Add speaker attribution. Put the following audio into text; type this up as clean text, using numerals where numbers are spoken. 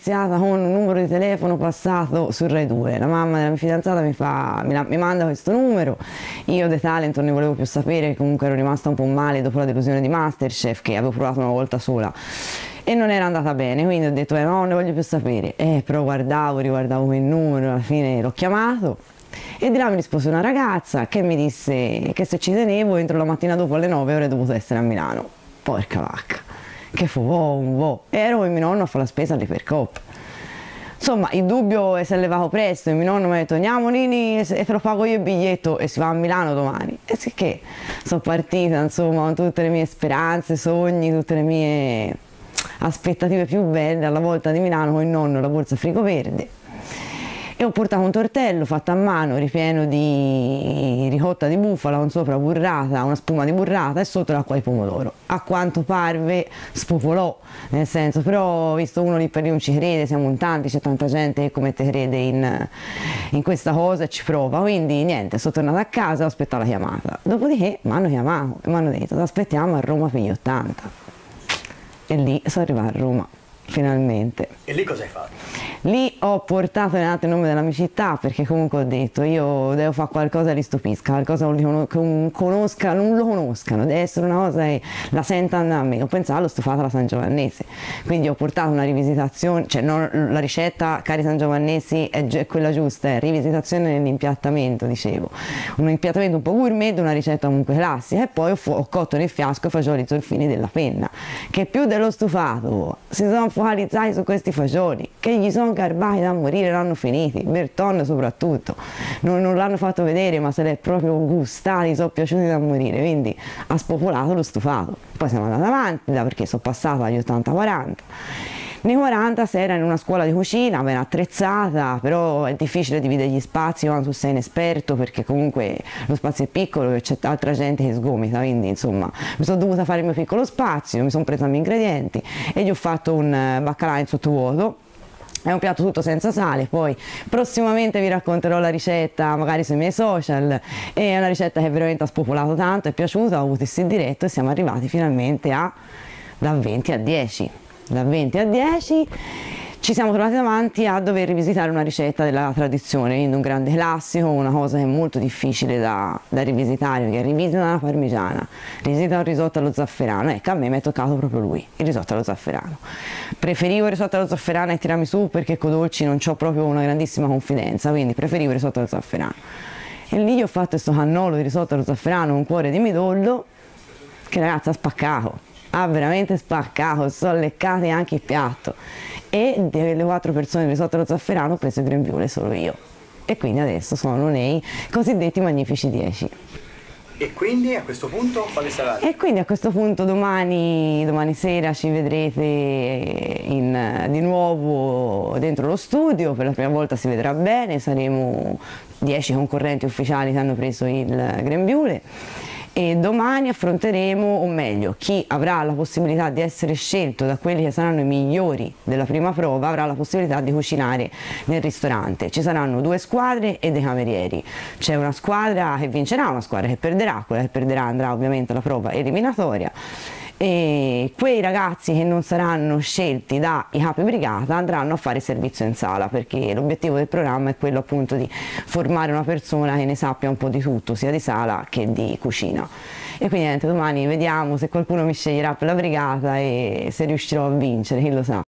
Speaker 1: iniziata con un numero di telefono passato su Rai 2. La mamma della mia fidanzata mi manda questo numero, io dei talent non ne volevo più sapere, comunque ero rimasta un po' male dopo la delusione di Masterchef, che avevo provato una volta sola e non era andata bene, quindi ho detto no, non ne voglio più sapere. Però riguardavo quel numero, alla fine l'ho chiamato e di là mi rispose una ragazza che mi disse che se ci tenevo entro la mattina dopo alle 9 avrei dovuto essere a Milano. Porca vacca, che fu un po'. Ero con mio nonno a fare la spesa all'Ipercoop. Insomma, il dubbio si è levato presto e mio nonno mi ha detto andiamo Nini e te lo pago io il biglietto e si va a Milano domani. E sicché sono partita, insomma, con tutte le mie speranze, sogni, tutte le mie aspettative più belle alla volta di Milano con il nonno, la borsa frigo verde. E ho portato un tortello fatto a mano ripieno di ricotta di bufala con sopra burrata, una spuma di burrata e sotto l'acqua di pomodoro. A quanto parve spopolò, nel senso, però visto uno lì per lì non ci crede, siamo in tanti, c'è tanta gente che come te crede in questa cosa e ci prova, quindi niente, sono tornata a casa e ho aspettato la chiamata. Dopodiché mi hanno chiamato e mi hanno detto ti aspettiamo a Roma per gli 80. E lì sono arrivata a Roma, finalmente.
Speaker 2: E lì cosa hai fatto?
Speaker 1: Lì ho portato in alto il nome della mia città, perché comunque ho detto io devo fare qualcosa che li stupisca, qualcosa che non lo conoscano, deve essere una cosa che la sentano da me. Ho pensato allo stufato alla Sangiovannese, quindi ho portato una rivisitazione, cioè non, la ricetta cari Sangiovannesi è quella giusta, è rivisitazione nell'impiattamento, dicevo, un impiattamento un po' gourmet, una ricetta comunque classica, e poi ho cotto nel fiasco i fagioli zolfini della penna, che più dello stufato si sono focalizzati su questi fagioli, che gli sono garbati da morire, l'hanno finiti, Berton soprattutto, non l'hanno fatto vedere ma se l'è proprio gustati, sono piaciuti da morire, quindi ha spopolato lo stufato. Poi siamo andati avanti, perché sono passata agli 80-40. Nei 40 si era in una scuola di cucina ben attrezzata, però è difficile dividere gli spazi quando tu sei inesperto, perché comunque lo spazio è piccolo e c'è altra gente che sgomita, quindi insomma mi sono dovuta fare il mio piccolo spazio, mi sono presa i miei ingredienti e gli ho fatto un baccalà in sottovuoto. È un piatto tutto senza sale, poi prossimamente vi racconterò la ricetta magari sui miei social, è una ricetta che veramente ha spopolato tanto, è piaciuta, ho avuto il sì diretto e siamo arrivati finalmente da 20 a 10. Da 20 a 10 ci siamo trovati davanti a dover rivisitare una ricetta della tradizione, quindi un grande classico, una cosa che è molto difficile da rivisitare, perché rivisita una parmigiana, rivisita un risotto allo zafferano, ecco a me mi è toccato proprio lui, il risotto allo zafferano. Preferivo il risotto allo zafferano e tiramisù perché con dolci non ho proprio una grandissima confidenza, quindi preferivo il risotto allo zafferano. E lì ho fatto questo cannolo di risotto allo zafferano, un cuore di midollo, che ragazzi ha spaccato. Ha veramente spaccato, sono leccati anche il piatto e delle 4 persone di risotto allo zafferano ho preso il grembiule solo io e quindi adesso sono nei cosiddetti magnifici 10.
Speaker 2: E quindi a questo punto quale sarà?
Speaker 1: E quindi a questo punto domani sera ci vedrete di nuovo dentro lo studio, per la prima volta si vedrà bene, saremo 10 concorrenti ufficiali che hanno preso il grembiule. E domani affronteremo, o meglio, chi avrà la possibilità di essere scelto da quelli che saranno i migliori della prima prova avrà la possibilità di cucinare nel ristorante. Ci saranno 2 squadre e dei camerieri. C'è una squadra che vincerà, una squadra che perderà, quella che perderà andrà ovviamente alla prova eliminatoria. E quei ragazzi che non saranno scelti dai capi brigata andranno a fare servizio in sala, perché l'obiettivo del programma è quello appunto di formare una persona che ne sappia un po' di tutto, sia di sala che di cucina. E quindi niente, domani vediamo se qualcuno mi sceglierà per la brigata e se riuscirò a vincere, chi lo sa.